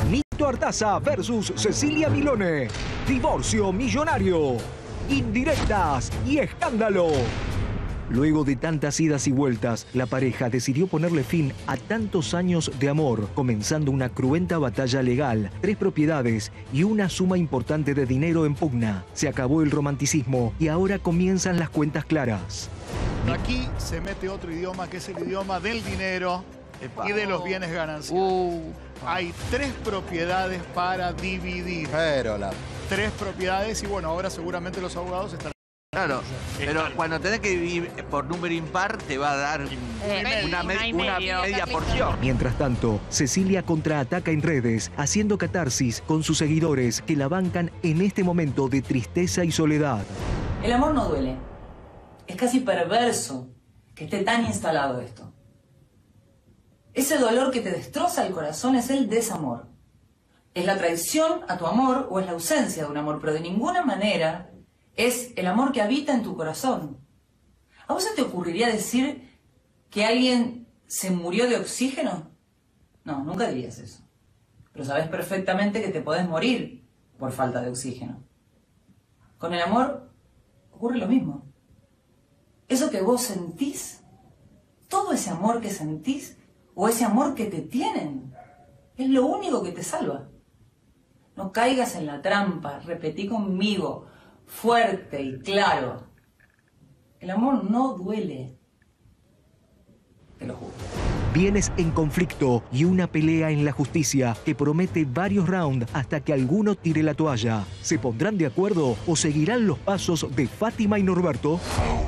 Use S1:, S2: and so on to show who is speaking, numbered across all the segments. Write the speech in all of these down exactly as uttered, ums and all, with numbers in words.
S1: Nito Artaza versus Cecilia Milone. Divorcio millonario. Indirectas y escándalo. Luego de tantas idas y vueltas, la pareja decidió ponerle fin a tantos años de amor, comenzando una cruenta batalla legal, tres propiedades y una suma importante de dinero en pugna. Se acabó el romanticismo y ahora comienzan las cuentas claras.
S2: Aquí se mete otro idioma que es el idioma del dinero y de los bienes gananciales.
S3: Uh,
S2: Hay tres propiedades para dividir.
S4: Pero la...
S2: Tres propiedades y bueno, ahora seguramente los abogados están...
S3: claro, pero cuando tenés que dividir por número impar te va a dar
S5: Eh,
S3: una, me-
S5: una y
S3: una
S5: medio.
S3: media porción.
S1: Mientras tanto, Cecilia contraataca en redes, haciendo catarsis con sus seguidores que la bancan en este momento de tristeza y soledad.
S6: El amor no duele. Es casi perverso que esté tan instalado esto. Ese dolor que te destroza el corazón es el desamor. Es la traición a tu amor o es la ausencia de un amor, pero de ninguna manera es el amor que habita en tu corazón. ¿A vos se te ocurriría decir que alguien se murió de oxígeno? No, nunca dirías eso. Pero sabes perfectamente que te podés morir por falta de oxígeno. Con el amor ocurre lo mismo. Eso que vos sentís, todo ese amor que sentís, o ese amor que te tienen, es lo único que te salva. No caigas en la trampa, repetí conmigo, fuerte y claro. El amor no duele. Te lo juro.
S1: Bienes en conflicto y una pelea en la justicia que promete varios rounds hasta que alguno tire la toalla. ¿Se pondrán de acuerdo o seguirán los pasos de Fátima y Norberto?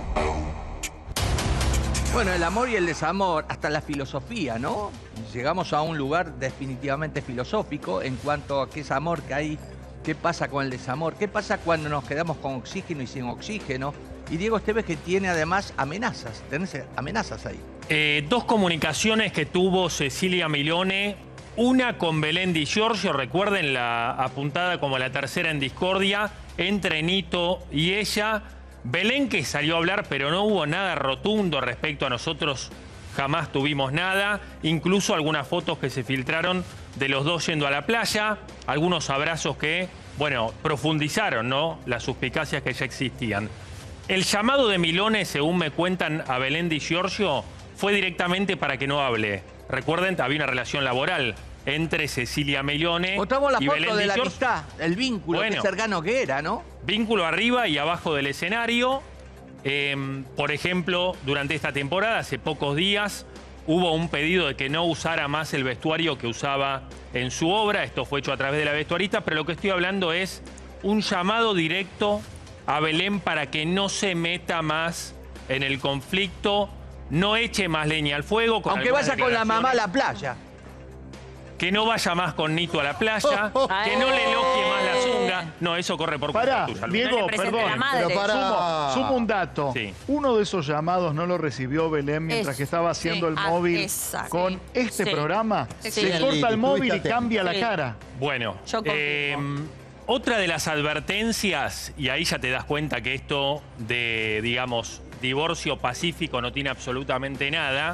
S3: Bueno, el amor y el desamor, hasta la filosofía, ¿no? Llegamos a un lugar definitivamente filosófico en cuanto a qué es amor, que hay, qué pasa con el desamor, qué pasa cuando nos quedamos con oxígeno y sin oxígeno. Y Diego Esteves que tiene además amenazas, tenés amenazas ahí.
S7: Eh, dos comunicaciones que tuvo Cecilia Milone, una con Belén Di Giorgio, recuerden la apuntada como la tercera en discordia, entre Nito y ella. Belén que salió a hablar, pero no hubo nada rotundo respecto a nosotros, jamás tuvimos nada. Incluso algunas fotos que se filtraron de los dos yendo a la playa, algunos abrazos que, bueno, profundizaron, ¿no?, las suspicacias que ya existían. El llamado de Milone, según me cuentan a Belén Di Giorgio, fue directamente para que no hable. Recuerden, había una relación laboral entre Cecilia Milone
S3: Mostramos la
S7: y
S3: foto
S7: Belén
S3: de
S7: Di
S3: la
S7: Giorgio.
S3: amistad, el vínculo,
S7: Bueno.
S3: qué cercano que era, ¿no?
S7: Vínculo arriba y abajo del escenario. Eh, por ejemplo, durante esta temporada, hace pocos días, hubo un pedido de que no usara más el vestuario que usaba en su obra. Esto fue hecho a través de la vestuarista, pero lo que estoy hablando es un llamado directo a Belén para que no se meta más en el conflicto, no eche más leña al fuego. Con
S3: Aunque
S7: algunas
S3: vaya con la mamá a
S7: declaraciones.
S3: la playa.
S7: Que no vaya más con Nito a la playa, que no le elogie más la zunga. No, eso corre por cuenta
S2: Pará,
S7: tuya. Lu.
S2: Diego,
S5: No le presente
S2: perdón.
S5: la madre.
S4: Pero para...
S2: Sumo, sumo un dato.
S7: Sí.
S2: Uno de esos llamados no lo recibió Belén mientras
S5: Es-
S2: que estaba haciendo
S5: sí.
S2: el
S5: Ah,
S2: móvil
S5: exacto.
S2: con
S5: Sí.
S2: este
S5: Sí.
S2: programa.
S5: Sí.
S2: Se
S4: Sí.
S2: corta el móvil y
S4: Estuviste
S2: cambia la
S5: Sí.
S2: cara.
S7: Bueno,
S5: Yo confirmo.
S7: eh, otra de las advertencias, y ahí ya te das cuenta que esto de, digamos, divorcio pacífico no tiene absolutamente nada,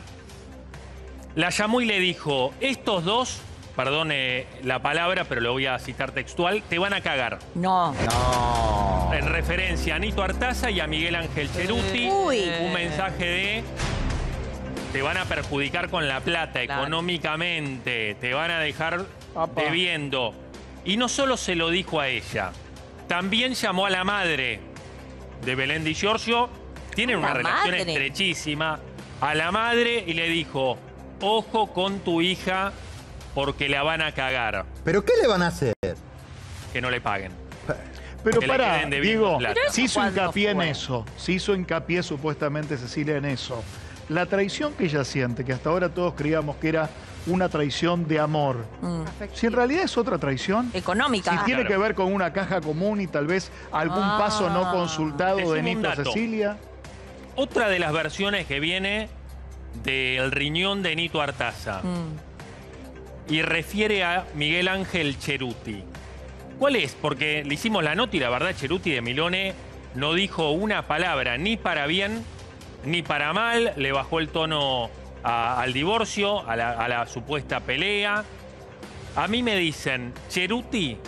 S7: la llamó y le dijo, estos dos, perdone la palabra, pero lo voy a citar textual, te van a cagar.
S5: No.
S4: No.
S7: En referencia a Nito Artaza y a Miguel Ángel Cheruti,
S5: Uy.
S7: un mensaje de te van a perjudicar con la plata,
S5: Claro.
S7: económicamente, te van a dejar
S2: Apa.
S7: debiendo. Y no solo se lo dijo a ella, también llamó a la madre de Belén Di Giorgio, tienen una
S5: La
S7: relación
S5: madre.
S7: estrechísima, a la madre y le dijo, ojo con tu hija porque la van a cagar,
S4: ¿Pero qué le van a hacer?
S7: que no le paguen.
S2: Pero
S7: Que le
S2: pará,
S7: queden debiendo
S2: Diego,
S7: plata.
S5: Pero
S2: se hizo
S5: ¿cuándo
S2: hincapié en
S5: fue?
S2: eso. Se hizo hincapié supuestamente Cecilia en eso. La traición que ella siente, que hasta ahora todos creíamos que era una traición de amor.
S5: Mm.
S2: Si en realidad es otra traición,
S5: Económica.
S2: si tiene
S7: Claro.
S2: que ver con una caja común y tal vez algún
S5: Ah.
S2: paso no
S7: Te
S2: consultado
S7: sumo
S2: de
S7: un
S2: Nito a
S7: dato.
S2: Cecilia.
S7: Otra de las versiones que viene del riñón de Nito Artaza
S5: Mm.
S7: y refiere a Miguel Ángel Cheruti. ¿Cuál es? Porque le hicimos la nota y la verdad Cheruti de Milone no dijo una palabra, ni para bien ni para mal, le bajó el tono a- al divorcio, a la, a la supuesta pelea. A mí me dicen, Ceruti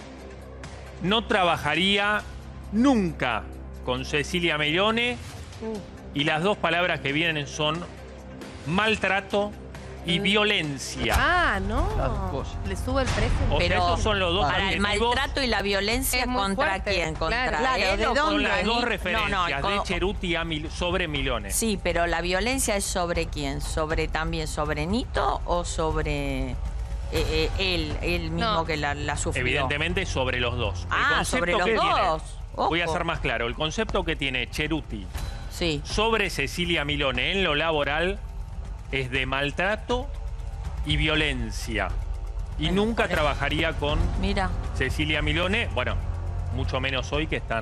S7: no trabajaría nunca con Cecilia Milone y las dos palabras que vienen son maltrato y violencia.
S8: Ah,
S3: Las
S8: no.
S3: cosas.
S8: Le sube el precio.
S7: O sea,
S9: Pero
S7: esos son los dos
S9: para el
S7: adjetivos.
S9: maltrato y la violencia,
S8: Es muy
S9: ¿contra
S8: fuerte,
S9: quién? ¿Contra
S8: claro.
S9: él
S8: Claro,
S9: o
S7: Son
S9: contra
S7: las dos
S9: Ni-
S7: referencias
S9: No, no,
S7: de
S9: con-
S7: Ceruti a Mil- sobre Milone.
S9: Sí, pero la violencia es sobre quién, sobre también sobre Nito o sobre eh, eh, él, él mismo
S8: No.
S9: que la, la sufrió.
S7: Evidentemente sobre los dos. El
S9: Ah,
S7: concepto
S9: sobre los
S7: que tiene-
S9: dos.
S7: voy a
S9: Ojo.
S7: ser más claro. El concepto que tiene Ceruti
S9: Sí.
S7: sobre Cecilia Milone en lo laboral es de maltrato y violencia. Y
S9: Bueno,
S7: nunca
S9: por eso.
S7: trabajaría con
S9: Mira.
S7: Cecilia Milone, bueno, mucho menos hoy que están,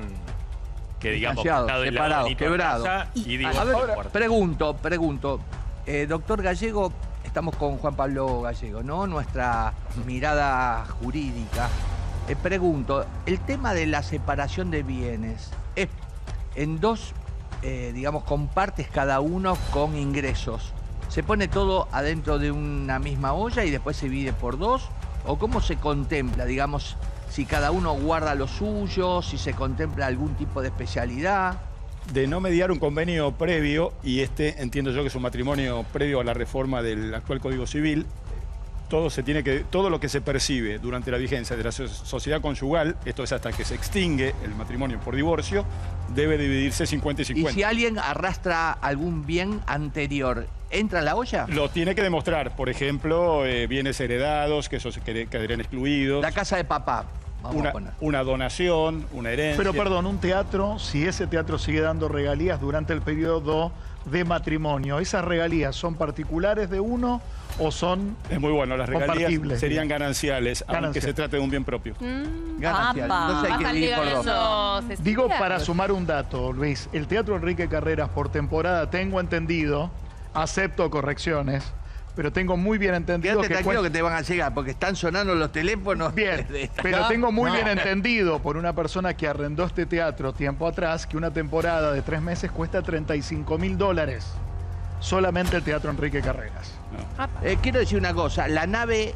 S7: que digamos, que
S3: Distanciados,
S7: está del lado de
S3: separados,
S7: Nito
S3: quebrados.
S7: Artaza y digo,
S3: A ver,
S7: fuerte.
S3: pregunto, pregunto. Eh, doctor Gallego, estamos con Juan Pablo Gallego, ¿no? Nuestra mirada jurídica. Eh, pregunto, el tema de la separación de bienes es en dos, eh, digamos, compartes cada uno con ingresos. ¿Se pone todo adentro de una misma olla y después se divide por dos? ¿O cómo se contempla, digamos, si cada uno guarda lo suyo, si se contempla algún tipo de especialidad?
S10: De no mediar un convenio previo, y este entiendo yo que es un matrimonio previo a la reforma del actual Código Civil, todo, se tiene que, todo lo que se percibe durante la vigencia de la so- sociedad conyugal, esto es hasta que se extingue el matrimonio por divorcio, debe dividirse cincuenta y
S3: Y
S10: cincuenta.
S3: si alguien arrastra algún bien anterior, ¿entra en la olla?
S10: Lo tiene que demostrar, por ejemplo, eh, bienes heredados, que esos qued- quedarían excluidos,
S3: La casa de papá, vamos
S10: una,
S3: a poner.
S10: una donación, una herencia.
S2: Pero perdón, un teatro, si ese teatro sigue dando regalías durante el periodo de matrimonio, ¿esas regalías son particulares de uno o son
S10: Es muy bueno, las regalías
S2: compartibles?
S10: serían gananciales, aunque
S2: Ganancias.
S10: se trate de un bien propio.
S3: Ganancia.
S9: Apa.
S3: Entonces hay que
S8: Bajan
S3: dividir por dos.
S8: ligando, Cecilia.
S2: Digo, para sumar un dato, Luis, el Teatro Enrique Carreras por temporada, tengo entendido, acepto correcciones, pero tengo muy bien entendido
S3: Quédate
S2: que
S3: tranquilo
S2: cuen-
S3: que te van a llegar, porque están sonando los teléfonos.
S2: Bien,
S3: de esta-
S2: pero tengo muy
S4: No.
S2: bien entendido por una persona que arrendó este teatro tiempo atrás que una temporada de tres meses cuesta treinta y cinco mil dólares. Solamente el Teatro Enrique Carreras.
S3: Eh, quiero decir una cosa, la nave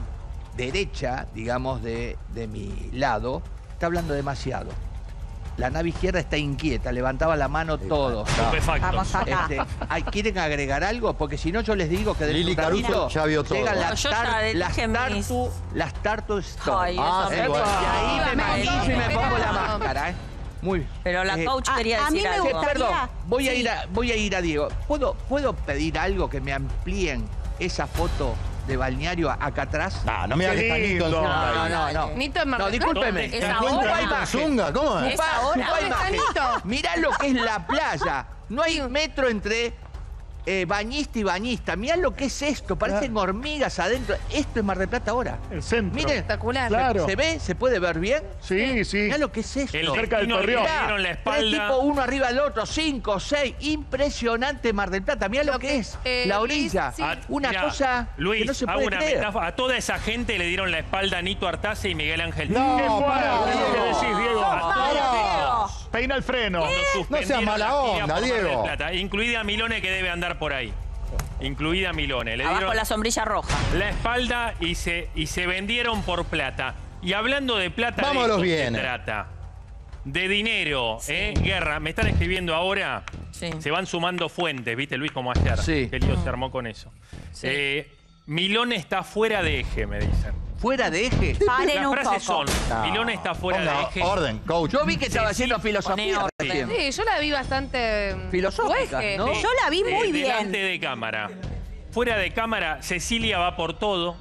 S3: derecha, digamos, de, de mi lado, está hablando demasiado. La nave izquierda está inquieta, levantaba la mano todos.
S7: Estupefactos.
S9: Vamos acá.
S3: Este, ¿hay- ¿Quieren agregar algo? Porque si no, yo les digo que dentro
S4: Lili
S3: de un ratito
S4: Caruso ya vio todo.
S3: llegan
S9: No,
S3: las,
S9: yo
S3: tar-
S9: ya dije
S3: las
S9: mis-
S3: tartu, las tartu Stone.
S9: Ay,
S4: Ah,
S9: eso
S4: sí,
S9: me-
S4: bueno.
S3: Y ahí me
S8: Efectivamente.
S3: maquillo y me pongo la
S8: Pero-
S3: máscara, ¿eh? Muy bien.
S9: Pero la
S3: Eh,
S9: coach
S11: a-
S9: quería
S11: a mí
S9: decir
S11: me
S3: Sí,
S9: algo.
S3: perdón, voy a,
S11: Sí.
S3: ir a, voy a ir a Diego. ¿Puedo, ¿Puedo pedir algo que me amplíen esa foto de balneario acá atrás?
S4: Ah, no me hagas
S2: Qué
S4: tan
S2: lindo.
S4: lindo.
S3: No, no, no, no.
S8: Nito en Mar
S3: No,
S8: del Plata.
S3: discúlpeme.
S7: ¿Dónde
S9: Es
S7: está?
S9: ahora.
S3: Supa
S4: Con
S3: imagen.
S4: Zunga, ¿cómo es?
S9: Es ahora.
S3: Supa
S8: ¿Dónde está
S3: imagen.
S8: Nito?
S3: Mirá lo que es la playa. No hay metro entre eh, bañista y bañista. Mirá lo que es esto. Parecen hormigas adentro. Esto es Mar del Plata ahora.
S2: El centro.
S3: Miren,
S8: Espectacular.
S2: Claro.
S3: ¿se ve? ¿Se puede ver bien?
S2: Sí, sí.
S3: Mirá lo que es esto.
S7: El
S2: Cerca del
S7: destino le
S2: Torreón.
S7: dieron la
S3: Tres
S7: espalda.
S3: tipos uno arriba del otro, cinco, seis, impresionante Mar del Plata. Mirá lo,
S8: Lo
S3: que,
S8: que,
S3: es,
S8: eh,
S3: la
S8: Luis,
S3: orilla.
S8: sí.
S7: A-
S3: Una
S7: mirá,
S3: cosa
S7: Luis,
S3: que no se
S7: hago
S3: puede
S7: una
S3: creer.
S7: metáfora. A toda esa gente le dieron la espalda a Nito Artaza y Miguel Ángel.
S4: No,
S2: ¿Qué
S4: pará,
S2: fue?
S4: Diego.
S2: ¿Qué decís, Diego?
S7: A todos
S4: Pará.
S7: ellos.
S2: Peina el freno.
S7: Cuando suspendieron
S4: seas mala
S7: la gira
S4: onda,
S7: por Mar del
S4: Diego.
S7: Plata, incluida Milone, que debe andar por ahí. Incluida Milone. Le
S9: Abajo
S7: dieron
S9: la sombrilla roja.
S7: la espalda y se, y se vendieron por plata. Y hablando de plata,
S4: Vamos
S7: de
S4: a los
S7: esto se
S4: bienes.
S7: trata. De dinero, ¿eh? Guerra. Me están escribiendo ahora.
S9: Sí.
S7: Se van sumando fuentes, ¿viste, Luis? Como ayer.
S3: Sí.
S7: Qué lío se armó con eso.
S9: Sí.
S7: Eh, Milone está fuera de eje, me dicen.
S3: Fuera de eje.
S11: Paren
S7: Las
S11: un
S7: frases
S11: poco.
S7: son,
S4: No.
S7: Milone está fuera
S4: Ponga
S7: de eje.
S4: orden, coach.
S3: Yo vi que estaba
S7: Sí,
S3: haciendo
S7: sí,
S3: filosofía
S9: pone
S3: recién.
S8: Sí, yo la vi bastante mm,
S3: Filosófica,
S8: su eje.
S3: ¿no?
S8: Sí.
S11: Yo la vi muy
S7: Eh,
S11: bien.
S7: Delante de cámara. Fuera de cámara, Cecilia va por todo.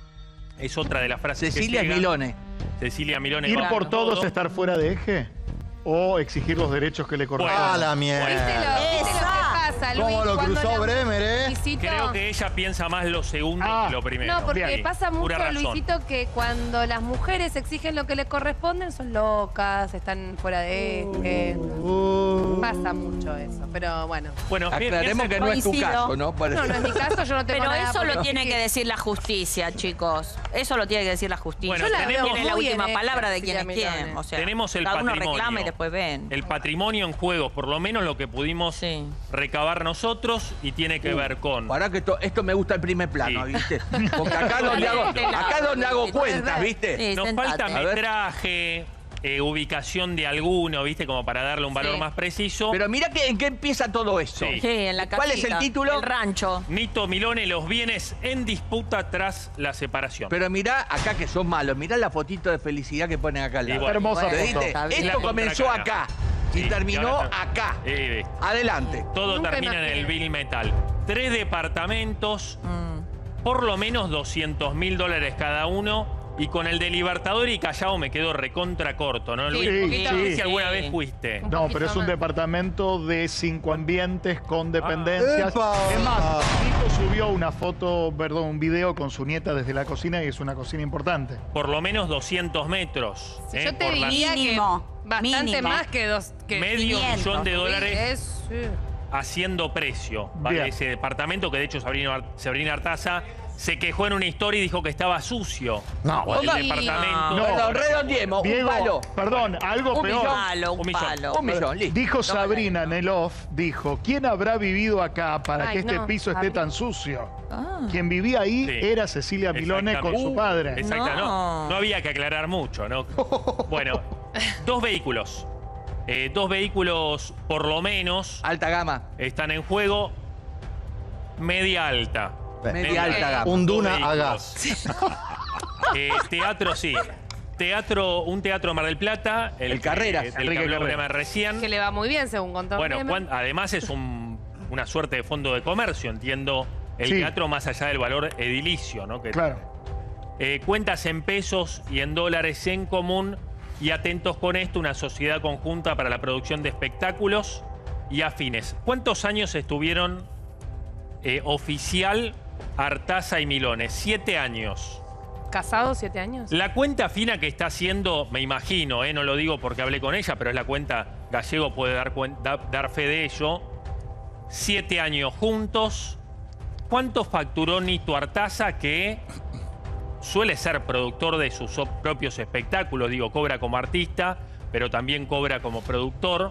S7: Es otra de las frases
S3: Cecilia
S7: que
S3: es
S7: llegan.
S3: Milone.
S7: Cecilia Milone
S2: ¿Ir
S7: va
S2: por todos es estar fuera de eje? ¿O exigir los derechos que le corresponden?
S4: A la
S8: ¿Viste lo,
S4: mierda.
S8: viste lo que pasa, Luis?
S4: ¿Cómo lo
S8: cuando
S4: cruzó
S8: la-
S4: Bremer, eh?
S8: Luisito-
S7: Creo que ella piensa más lo segundo
S2: Ah,
S7: que lo primero.
S8: No, porque
S7: Bien.
S8: pasa mucho,
S7: Pura razón.
S8: Luisito, que cuando las mujeres exigen lo que le corresponden son locas, están fuera de eje. Pasa mucho eso, pero bueno.
S7: Bueno, bien,
S3: Aclaremos
S7: bien,
S3: que no es tu
S11: Coincido.
S3: caso, ¿no? Por
S8: No,
S3: eso.
S8: no es mi caso, yo no tengo
S9: Pero
S8: nada
S9: eso
S8: por
S9: lo tiene que
S8: exigir.
S9: decir la justicia, chicos. Eso lo tiene que decir la justicia.
S7: Bueno, Yo la
S9: Tiene
S7: veo
S9: la
S8: muy
S9: última
S8: bien,
S9: palabra de
S8: Cecilia
S9: quién es quién.
S8: Milone.
S9: O sea,
S7: tenemos el
S9: cada uno
S7: patrimonio.
S9: reclama y después ven.
S7: El patrimonio en juego, por lo menos lo que pudimos
S9: Sí.
S7: recabar cavar nosotros y tiene que
S3: Uh,
S7: ver con...
S3: Pará que esto, esto me gusta el primer plano,
S7: Sí.
S3: ¿viste? Porque acá es donde hago, acá es donde hago cuentas, ¿viste?
S9: Sí,
S7: Nos
S9: sentate.
S7: falta
S3: A ver.
S7: metraje, eh, ubicación de alguno, ¿viste? Como para darle un valor
S9: Sí.
S7: más preciso.
S3: Pero mira que, en qué empieza todo esto.
S7: Sí.
S9: Sí, en la
S3: ¿Cuál es el
S9: casita,
S3: título?
S9: El rancho.
S7: Nito Milone, los bienes en disputa tras la separación.
S3: Pero mirá acá que sos malo, mirá la fotito de felicidad que ponen acá al lado.
S7: Igual.
S2: Hermosa
S3: ¿Te
S2: foto.
S3: diste?
S9: Está bien.
S3: Esto
S7: La
S3: comenzó
S7: contracara.
S3: acá y
S7: Sí,
S3: terminó
S7: y ahora está-
S3: acá.
S7: Eh,
S3: Adelante.
S7: todo
S8: Nunca
S7: termina en
S8: imaginé.
S7: el Bill Metal. Tres departamentos,
S9: Mm.
S7: por lo menos doscientos mil dólares cada uno. Y con el de Libertador y Callao me quedo recontra corto, ¿no?
S8: Sí,
S7: Luis,
S2: un
S7: no
S2: poquito.
S7: sé
S2: Sí.
S7: si alguna
S9: Sí.
S7: vez fuiste.
S8: Un
S2: No,
S8: poquito
S2: pero es un
S8: más.
S2: departamento de cinco ambientes con dependencias.
S4: ¡Epa!
S2: Es más, Nito subió una foto, perdón, un video con su nieta desde la cocina y es una cocina importante.
S7: Por lo menos doscientos metros.
S8: Sí,
S7: ¿eh?
S8: yo te
S7: Por la-
S8: diría
S9: Mínimo,
S8: que bastante
S9: mínimo.
S8: más que dos. Que
S7: Medio
S8: quinientos.
S7: millón de dólares.
S8: Es, sí.
S7: haciendo precio. Vale,
S2: Bien.
S7: ese departamento que de hecho Sabrina, Ar- Sabrina Artaza se quejó en una historia y dijo que estaba sucio.
S4: No, bueno.
S7: El departamento.
S2: No.
S3: Perdón, redondeemos, un
S2: Diego,
S3: palo.
S2: perdón, algo
S3: Un
S2: peor.
S3: millón.
S9: Palo, un,
S7: Un millón.
S9: palo.
S3: Un millón, listo.
S2: Dijo Sabrina en el off, dijo, ¿quién habrá vivido acá para
S8: Ay,
S2: que este
S8: no,
S2: piso esté
S8: Sabrina.
S2: tan sucio?
S9: Ah.
S2: Quien vivía ahí
S7: Sí.
S2: era Cecilia Milone con
S7: Exactamente.
S2: su padre.
S7: Exacto, no.
S9: No.
S7: no había que aclarar mucho, ¿no? Bueno, dos vehículos. Eh, dos vehículos, por lo menos,
S3: Alta gama.
S7: están en juego. Media alta.
S3: Media alta gama.
S4: Un
S7: Dos
S4: Duna a
S7: vehículos.
S4: gas.
S7: Eh, teatro, sí. Teatro, un teatro Mar del Plata.
S3: El Carreras,
S7: que- del
S2: Enrique
S7: que habló
S2: Carreras.
S7: Bremer recién.
S8: Que le va muy bien, según contó.
S7: Bueno,
S8: Bremer.
S7: cuan- además es un- una suerte de fondo de comercio, entiendo, el
S2: Sí.
S7: teatro más allá del valor edilicio, ¿no? Que,
S2: Claro.
S7: eh, cuentas en pesos y en dólares en común y atentos con esto, una sociedad conjunta para la producción de espectáculos y afines. ¿Cuántos años estuvieron eh, oficial Artaza y Milone? Siete años.
S8: ¿Casado siete años?
S7: La cuenta fina que está haciendo, me imagino, eh, no lo digo porque hablé con ella, pero es la cuenta, Gallego puede dar, cuen- da- dar fe de ello. Siete años juntos. ¿Cuánto facturó Nito Artaza, que suele ser productor de sus op- propios espectáculos? Digo, cobra como artista, pero también cobra como productor.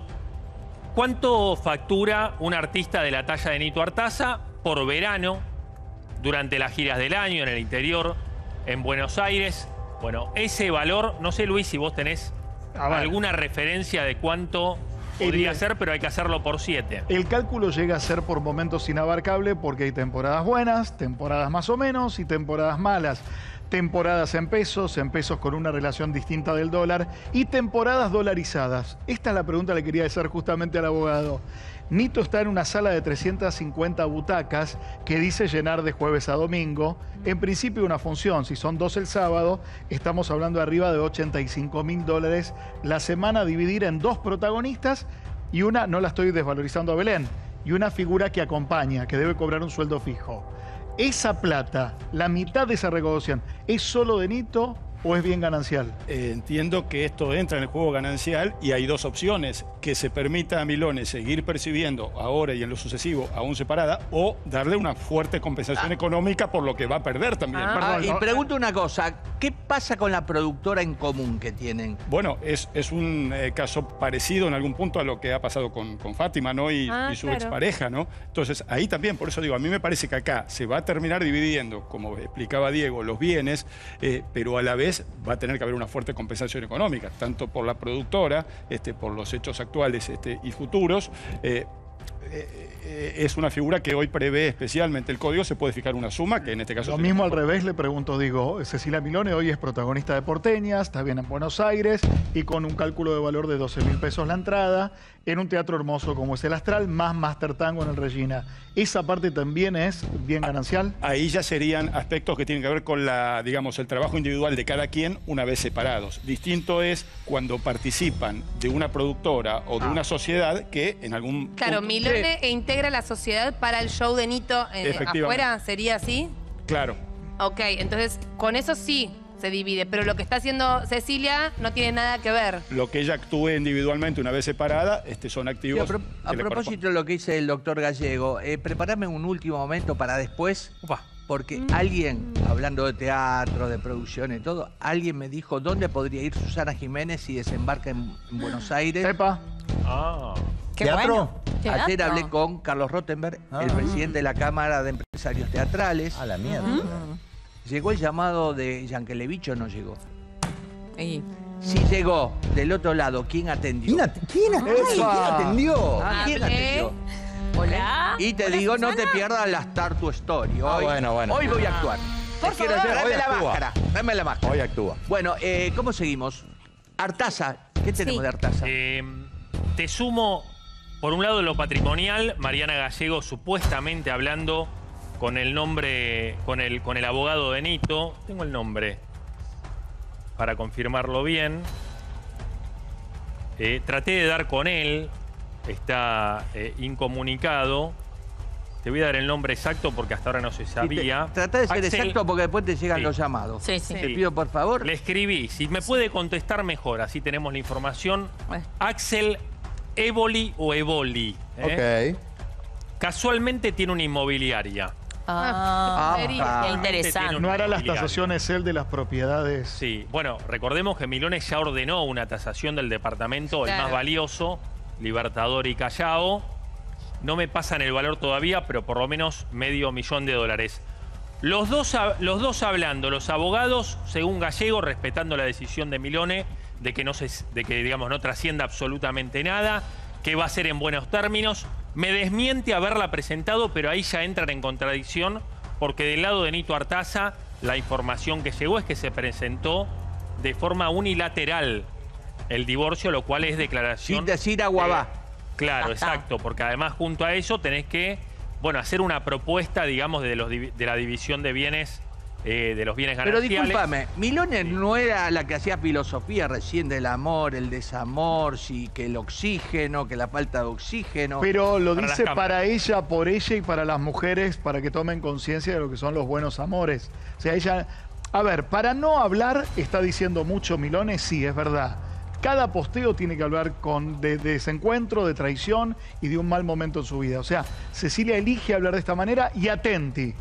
S7: ¿Cuánto factura un artista de la talla de Nito Artaza por verano, durante las giras del año, en el interior, en Buenos Aires? Bueno, ese valor, no sé, Luis, si vos tenés
S2: A ver.
S7: alguna referencia de cuánto podría
S2: El-
S7: ser, pero hay que hacerlo por siete.
S2: El cálculo llega a ser por momentos inabarcable porque hay temporadas buenas, temporadas más o menos y temporadas malas. Temporadas en pesos, en pesos con una relación distinta del dólar y temporadas dolarizadas. Esta es la pregunta que le quería hacer justamente al abogado. Nito está en una sala de trescientas cincuenta butacas que dice llenar de jueves a domingo. En principio una función, si son dos el sábado, estamos hablando de arriba de ochenta y cinco mil dólares la semana, dividir en dos protagonistas y una, no la estoy desvalorizando a Belén, y una figura que acompaña, que debe cobrar un sueldo fijo. Esa plata, la mitad de esa recaudación, ¿es solo de Nito o es bien ganancial?
S10: Eh, entiendo que esto entra en el juego ganancial y hay dos opciones: que se permita a Milone seguir percibiendo ahora y en lo sucesivo aún separada, o darle una fuerte compensación económica por lo que va a perder también.
S8: Ah.
S3: Ah,
S2: Perdón,
S3: y
S2: no,
S3: pregunto una cosa, ¿qué pasa con la productora en común que tienen?
S10: Bueno, es, es un eh, caso parecido en algún punto a lo que ha pasado con, con Fátima, ¿no? Y,
S8: Ah,
S10: y su
S8: claro.
S10: expareja, ¿no? Entonces, ahí también, por eso digo, a mí me parece que acá se va a terminar dividiendo, como explicaba Diego, los bienes, eh, pero a la vez va a tener que haber una fuerte compensación económica, tanto por la productora, este, por los hechos actuales este, y futuros. eh, eh, eh, es una figura que hoy prevé especialmente el código, se puede fijar una suma, que en este caso...
S2: Lo
S10: sería-
S2: mismo al revés le pregunto, digo, Cecilia Milone hoy es protagonista de Porteñas, está bien en Buenos Aires y con un cálculo de valor de doce mil pesos la entrada, en un teatro hermoso como es el Astral, más Master Tango en el Regina. ¿Esa parte también es bien ganancial?
S10: Ahí ya serían aspectos que tienen que ver con la, digamos, el trabajo individual de cada quien una vez separados. Distinto es cuando participan de una productora o de una sociedad que en algún
S8: Claro,
S10: punto-
S8: Milone e integra la sociedad para el show de Nito eh,
S10: Efectivamente.
S8: afuera, ¿sería así?
S10: Claro.
S8: Ok, entonces con eso sí se divide, pero lo que está haciendo Cecilia no tiene nada que ver.
S10: Lo que ella actúe individualmente una vez separada, este, son
S3: Sí,
S10: activos.
S3: a, pro- a
S10: que le
S3: propósito de lo que dice el doctor Gallego, eh, preparame un último momento para después, porque alguien, hablando de teatro, de producción y todo, alguien me dijo dónde podría ir Susana Jiménez si desembarca en, en Buenos Aires.
S2: Epa,
S7: Ah.
S9: Qué
S4: ¿Teatro?
S9: bueno.
S3: Ayer
S9: Teatro.
S3: hablé con Carlos Rottenberg,
S4: Ah.
S3: el presidente de la Cámara de Empresarios Teatrales.
S4: A la mierda.
S3: ¿Llegó el llamado de Yankelevich o no llegó?
S9: Y-
S3: Si llegó, del otro lado, ¿quién atendió?
S4: ¿Quién, at- quién at- ay, ¿quién atendió?
S3: Ah, ¿quién
S9: Hablé.
S3: atendió?
S9: Hola.
S3: Y te
S9: Hola,
S3: digo, no te
S9: Susana.
S3: pierdas la Star to Story. Hoy,
S4: Ah, bueno, bueno.
S3: hoy voy a actuar.
S9: Por
S3: Te quiero
S9: favor.
S3: hacer-
S4: Hoy
S3: Dame la
S4: actúa.
S3: máscara. Dame la máscara.
S4: Hoy actúa.
S3: Bueno, eh, ¿cómo seguimos? Artaza. ¿Qué tenemos
S8: Sí.
S3: de Artaza?
S7: Eh, te sumo, por un lado, lo patrimonial. Mariana Gallego supuestamente hablando con el nombre, con el, con el abogado de Nito. Tengo el nombre para confirmarlo bien. Eh, traté de dar con él. Está eh, incomunicado. Te voy a dar el nombre exacto porque hasta ahora no se sabía.
S3: Trata de ser
S7: Axel-
S3: exacto porque después te llegan
S7: Sí.
S3: los llamados.
S9: Sí, sí.
S3: Te pido, por favor.
S7: Le escribí. Si me puede contestar mejor, así tenemos la información.
S9: Bueno.
S7: Axel Evoli o Evoli. ¿eh?
S4: Ok.
S7: Casualmente tiene una inmobiliaria.
S9: Ah,
S3: Ah,
S9: qué
S7: Tiene
S9: interesante.
S7: una
S2: No hará las
S7: inmobiliaria.
S2: tasaciones él de las propiedades.
S7: Sí, bueno, recordemos que Milones ya ordenó una tasación del departamento, el
S8: Claro.
S7: más valioso, Libertador y Callao. No me pasan el valor todavía, pero por lo menos medio millón de dólares. Los dos, hab- los dos hablando, los abogados, según Gallego, respetando la decisión de Milone de que no se, de que digamos no trascienda absolutamente nada, que va a ser en buenos términos. Me desmiente haberla presentado, pero ahí ya entran en contradicción, porque del lado de Nito Artaza, la información que llegó es que se presentó de forma unilateral el divorcio, lo cual es declaración.
S3: Sin decir agua va.
S7: Claro,
S9: Ya está.
S7: exacto, porque además junto a eso tenés que, bueno, hacer una propuesta, digamos, de, los, divi- de la división de bienes, eh, de los bienes
S3: Pero
S7: gananciales.
S3: discúlpame, Milone no era la que hacía filosofía recién del amor, el desamor, sí, que el oxígeno, que la falta de oxígeno.
S2: Pero lo
S7: Para las
S2: dice
S7: cámaras.
S2: para ella, por ella y para las mujeres, para que tomen conciencia de lo que son los buenos amores. O sea, ella... A ver, para no hablar, está diciendo mucho Milone, sí, es verdad. Cada posteo tiene que hablar con, de, de desencuentro, de traición y de un mal momento en su vida. O sea, Cecilia elige hablar de esta manera y atenti,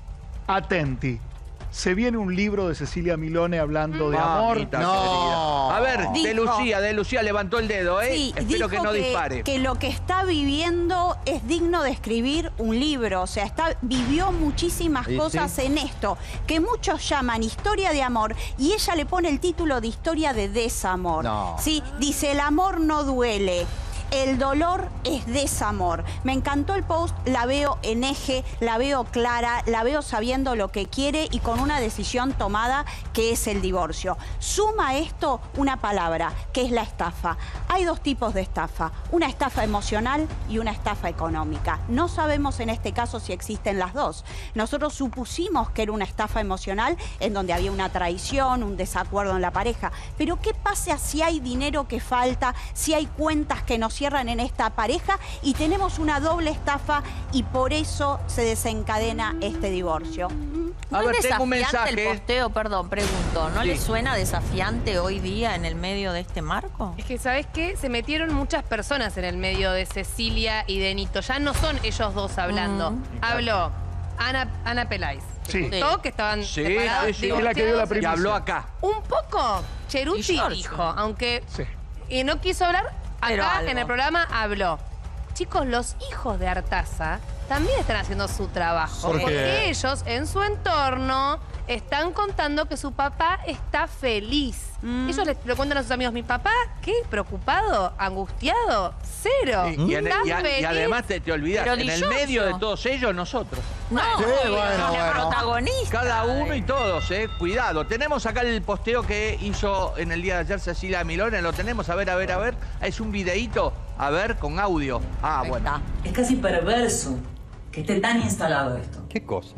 S2: atenti. Se viene un libro de Cecilia Milone hablando de amor.
S3: Mamita
S4: No.
S3: querida. A ver, de
S11: Dijo-
S3: Lucía, de Lucía levantó el dedo, ¿eh?
S11: Sí,
S3: Espero
S11: dijo
S3: que no dispare.
S11: que lo que está viviendo es digno de escribir un libro. O sea, está, vivió muchísimas
S4: Sí,
S11: cosas
S4: sí.
S11: en esto, que muchos llaman historia de amor, y ella le pone el título de historia de desamor.
S4: No.
S11: Sí, dice, el amor no duele. El dolor es desamor. Me encantó el post, la veo en eje, la veo clara, la veo sabiendo lo que quiere y con una decisión tomada que es el divorcio. Suma a esto una palabra, que es la estafa. Hay dos tipos de estafa, una estafa emocional y una estafa económica. No sabemos en este caso si existen las dos. Nosotros supusimos que era una estafa emocional en donde había una traición, un desacuerdo en la pareja. Pero ¿qué pasa si hay dinero que falta, si hay cuentas que no cierran en esta pareja y tenemos una doble estafa y por eso se desencadena este divorcio?
S9: ¿No
S3: A ver,
S9: es
S3: tengo un
S9: desafiante
S3: mensaje.
S9: el posteo? Perdón, pregunto. ¿No
S3: Sí.
S9: le suena desafiante hoy día en el medio de este marco?
S8: Es que, ¿sabes qué? Se metieron muchas personas en el medio de Cecilia y de Nito. Ya no son ellos dos hablando.
S9: Mm.
S8: Habló Ana, Ana Peláez.
S2: Sí.
S8: Que contó que estaban
S3: Sí,
S8: separados,
S3: sí, sí.
S2: Es la que dio la
S8: divorciados.
S3: Y
S2: primicia.
S3: habló acá.
S8: Un poco Cheruti
S9: Y Giorgio.
S8: dijo, aunque
S2: Sí.
S8: y no quiso hablar,
S9: Pero
S8: acá
S9: algo.
S8: en el programa habló. Chicos, los hijos de Artaza también están haciendo su trabajo.
S4: ¿Por qué?
S8: Porque ellos, en su entorno, están contando que su papá está feliz.
S11: Mm.
S8: Ellos les lo cuentan a sus amigos. Mi papá, ¿qué? ¿Preocupado? ¿Angustiado? Cero.
S3: Y, y-
S8: Está
S3: y- y
S8: feliz.
S3: además te, te olvidas,
S9: Pero
S3: en el
S9: dichoso.
S3: medio de todos ellos, nosotros.
S9: No,
S4: Sí,
S9: obvio,
S4: bueno,
S9: son
S4: bueno.
S9: protagonistas.
S3: Cada uno y todos, ¿eh? Cuidado. Tenemos acá el posteo que hizo en el día de ayer Cecilia Milone. Lo tenemos, a ver, a ver, a ver. Es un videíto, a ver, con audio. Ah,
S9: Ahí
S3: bueno.
S9: está.
S6: Es casi perverso que esté tan instalado esto.
S4: ¿Qué cosa?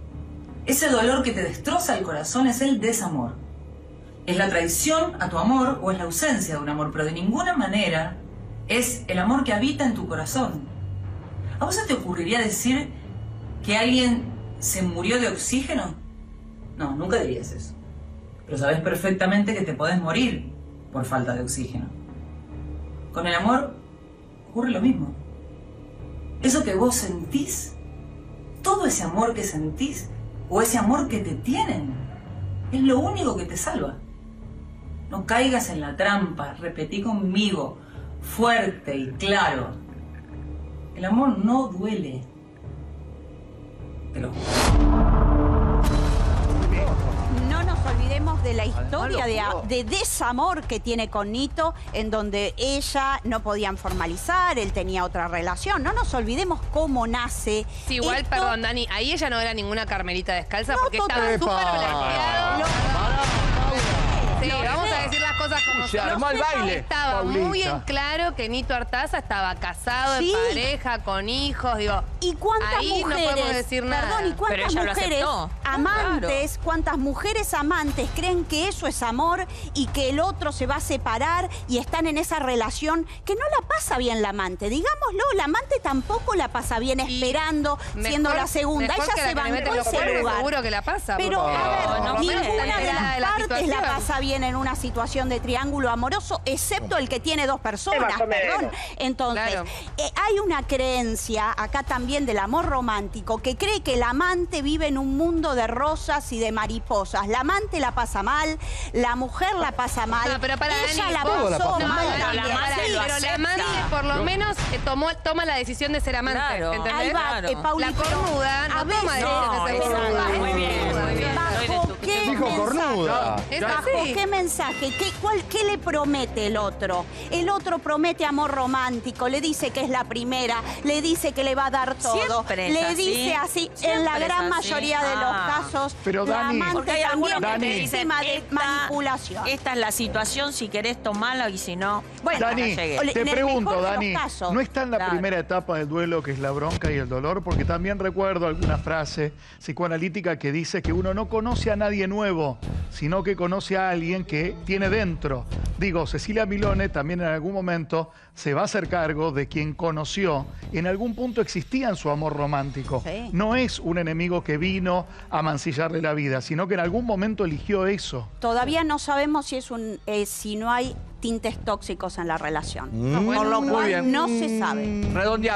S6: Ese dolor que te destroza el corazón es el desamor. Es la traición a tu amor o es la ausencia de un amor, pero de ninguna manera es el amor que habita en tu corazón. ¿A vos se te ocurriría decir que alguien se murió de oxígeno? No, nunca dirías eso. Pero sabes perfectamente que te podés morir por falta de oxígeno. Con el amor ocurre lo mismo. Eso que vos sentís, todo ese amor que sentís, o ese amor que te tienen, es lo único que te salva. No caigas en la trampa, repetí conmigo, fuerte y claro. El amor no duele. Te lo juro.
S11: No nos olvidemos de la historia de,
S3: Además, lo
S11: de desamor que tiene con Nito, en donde ella no podían formalizar, él tenía otra relación. No nos olvidemos cómo nace.
S8: Sí, igual,
S11: esto.
S8: perdón, Dani, ahí ella no era ninguna Carmelita descalza
S11: No,
S8: porque
S11: total.
S8: estaba súper
S2: Epa.
S8: blanqueado.
S11: Lo-
S8: Sí,
S11: Lo
S8: vamos
S11: sé.
S8: a decir las cosas como
S3: Se
S8: son.
S3: armó el baile.
S8: Estaba muy
S2: Paulita.
S8: en claro que Nito Artaza estaba casado,
S11: Sí.
S8: en pareja, con hijos, digo.
S11: ¿Y cuántas
S8: ahí
S11: mujeres,
S8: no podemos decir nada.
S11: perdón, y
S9: Pero
S11: cuántas
S9: ella lo
S11: mujeres
S9: aceptó.
S11: amantes, cuántas mujeres amantes creen que eso es amor y que el otro se va a separar y están en esa relación que no la pasa bien la amante? Digámoslo, la amante tampoco la pasa bien
S8: Y
S11: esperando, siendo
S8: mejor-
S11: la segunda.
S8: mejor
S11: Ella
S8: que
S11: se
S8: la que le mete
S11: bancó
S8: los
S11: ese
S8: cuernos,
S11: lugar.
S8: seguro que la pasa.
S11: Pero,
S8: porque
S11: a ver,
S8: por lo menos
S11: ninguna
S8: está
S11: de
S8: enterada
S11: las
S8: de la
S11: partes la
S8: situación.
S11: pasa bien en una situación de triángulo amoroso, excepto el que tiene dos personas,
S5: más o menos.
S11: perdón. Entonces,
S8: Claro.
S11: eh, hay una creencia acá también del amor romántico que cree que el amante vive en un mundo de rosas y de mariposas. La amante la pasa mal, la mujer la pasa mal,
S8: No, pero para,
S11: ella
S8: Dani,
S11: la
S8: vos-
S11: pasó
S2: la pasa
S8: No,
S11: mal
S8: pero
S11: también.
S8: la amante,
S11: Sí,
S8: pero la amante por lo menos eh, tomó, toma la decisión de ser amante.
S9: Claro.
S8: ¿Entendés?
S11: Ahí va,
S9: Claro.
S11: eh, Pauli,
S8: La
S11: pero
S8: cornuda no
S11: a
S8: toma
S11: veces-
S8: decisiones de ser
S11: No,
S8: cornuda.
S9: muy bien, muy bien. Soy de
S11: ¿Bajo
S9: tu-
S11: qué
S2: Dijo
S11: mensaje?
S2: cornuda.
S8: Es
S11: ¿Bajo
S8: así.
S11: qué mensaje? ¿Qué, cuál, ¿Qué le promete el otro? El otro promete amor romántico, le dice que es la primera, le dice que le va a dar todo,
S9: Siempre es
S11: le
S9: así.
S11: dice así, en
S9: Siempre
S11: la
S9: es
S11: gran
S9: así.
S11: mayoría de los
S9: Ah.
S11: casos,
S2: Pero,
S11: la
S2: Dani-
S11: amante
S9: Porque hay algunos
S11: también
S2: Dani.
S11: es
S9: que dicen,
S11: víctima de
S9: esta-
S11: manipulación.
S9: Esta es la situación, si querés tomarla y si no, bueno,
S2: Dani,
S9: acá llegué.
S11: Ole,
S2: te
S11: en el
S2: pregunto,
S11: mejor de los
S2: Dani,
S11: casos.
S2: ¿no está en la
S9: Claro.
S2: primera etapa del duelo que es la bronca y el dolor? Porque también recuerdo alguna frase psicoanalítica que dice que uno no conoce a nadie nuevo, sino que conoce a alguien que tiene dentro. Digo, Cecilia Milone también en algún momento se va a hacer cargo de quien conoció. En algún punto existía en su amor romántico.
S11: Sí.
S2: No es un enemigo que vino a mancillarle la vida, sino que en algún momento eligió eso.
S11: Todavía no sabemos si es un eh, si no hay tintes tóxicos en la relación.
S3: Mm.
S11: Por lo
S3: Muy
S11: cual
S3: bien.
S11: no se sabe.
S3: Redondeamos.